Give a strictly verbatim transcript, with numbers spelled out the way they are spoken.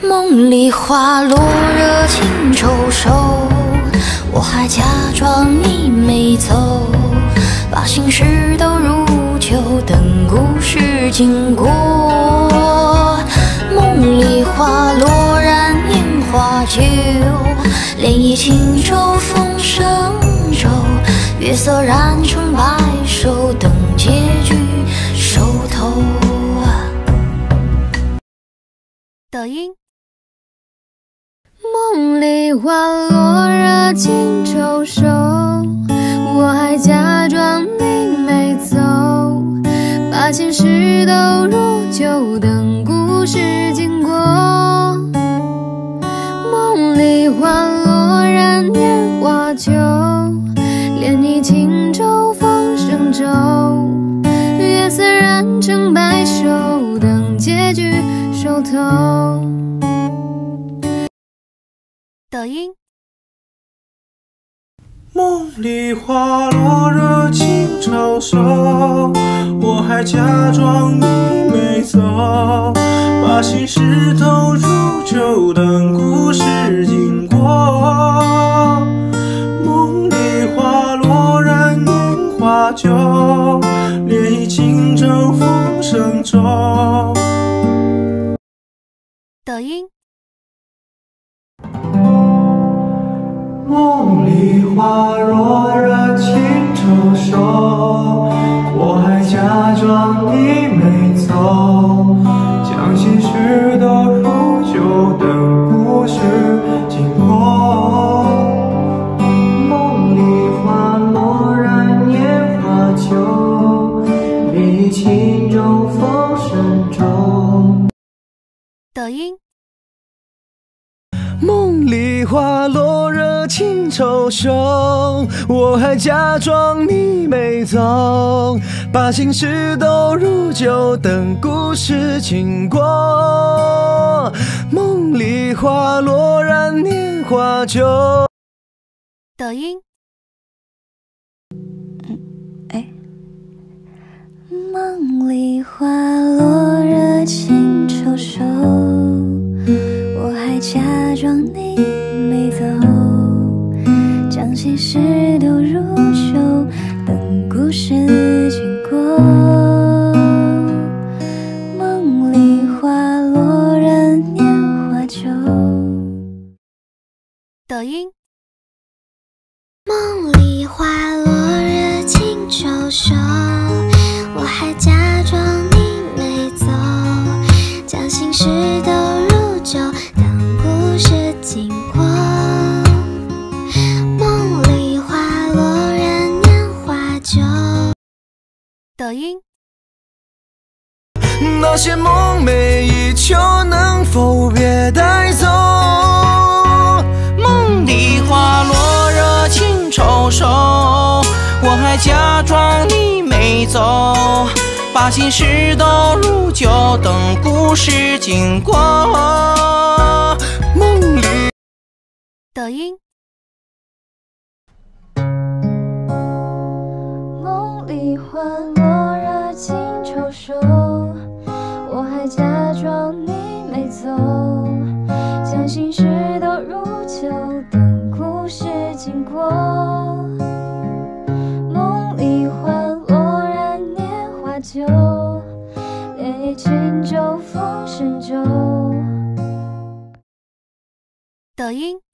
梦里花落热情抽手，我还假装你没走，把心事都如旧，等故事经过。梦里花落燃烟花酒，涟漪轻舟风声骤，月色染成白首，等结局收头。 抖音。 梦里花落热情抽手，我还假装你没走，把心事都如旧，等故事经过。梦里花落燃烟花酒，涟漪轻舟风声骤，月色染成白首，等结局收头。 抖音。 梦里花落热情抽手，我还假装你没走，把心事都如旧，等故事经过。梦里花落燃烟花酒，涟漪轻舟风声骤。 抖音。 梦里花落热情抽手，我还假装你没走，将心事都如旧，等故事经过。梦里花落燃烟花酒，涟漪轻舟风声骤。 抖音。 梦里花落热情抽手，我还假装你没走，把心事都如旧，等故事经过。梦里花落燃烟花酒。 抖音。 哎，梦里花落热情抽手，我还假装你没走，将心事都如旧，等故事经过。梦里花落燃烟花酒。 抖音。 梦里花落热情抽手，我还假装你没走，将心事都如旧，等故事经过。梦里花落燃烟花酒。 抖音。 那些梦寐以求，能否别带走？ 梦里花落热情抽手，我还假装你没走，把心事都如旧，等故事经过。 梦里。 抖音。 梦里花落热情抽手，我还假装你没走，将心事都如旧，等故事经过。梦里花落燃烟花酒，涟漪轻舟风声骤。 抖音。